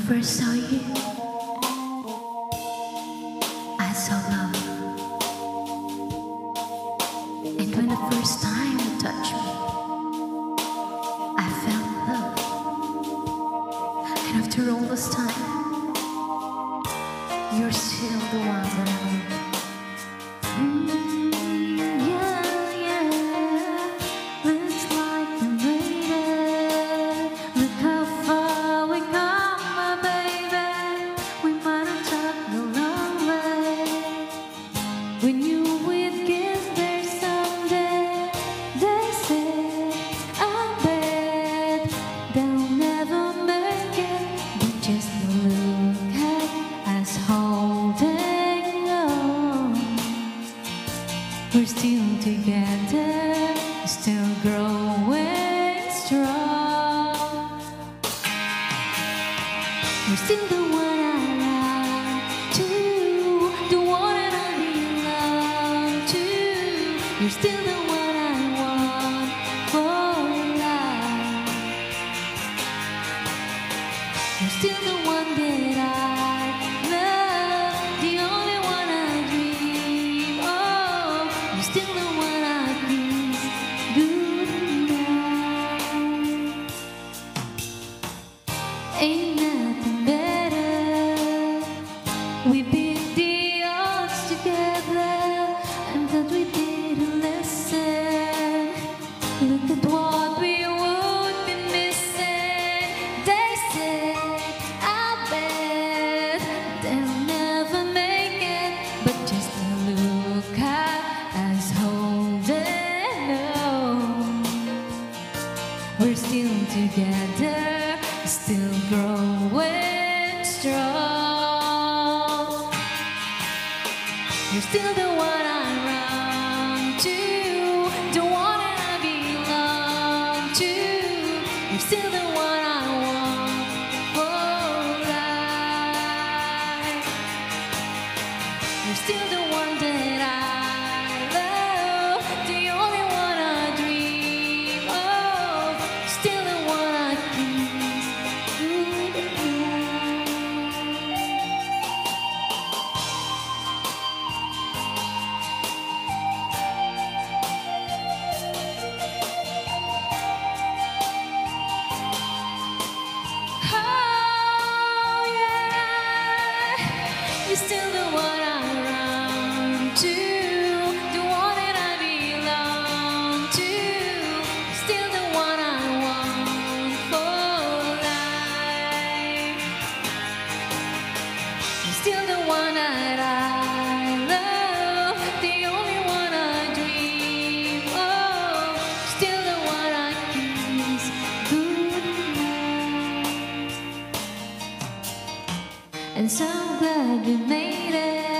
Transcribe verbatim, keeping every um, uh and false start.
first saw you, I saw love. And when the first time you touched me, I felt love. And after all this time, you're still the one that I love. Mm, yeah, yeah. Looks like we made it. Look how far we come, my baby. We might have traveled a long way. When you with kids there someday, they say, I bet they'll never make it. But just look at us holding on. We're still together, still growing strong. You're still the one I love to, the one that I belong to. You're still the one I want for life. You're still the one that I love, the only one I dream of. You're still the one I kiss goodnight. Ain't nothing better. We beat the odds together, and that we didn't listen. Look at what we would be missing. They said, I bet they'll never make it. But just look at us holding on. We're still together, still growing strong. You're still the one I run to, the one that I belong to. You're still the one I want for life. You're still the one that I love, the only one I dream of. Still the one I kiss goodnight. Oh yeah, you're still the one I run to, the one that I belong to. You're still the one I want for life. You're still the one that I love, the only one I dream of. Still the one I kiss goodnight. And so glad we made it.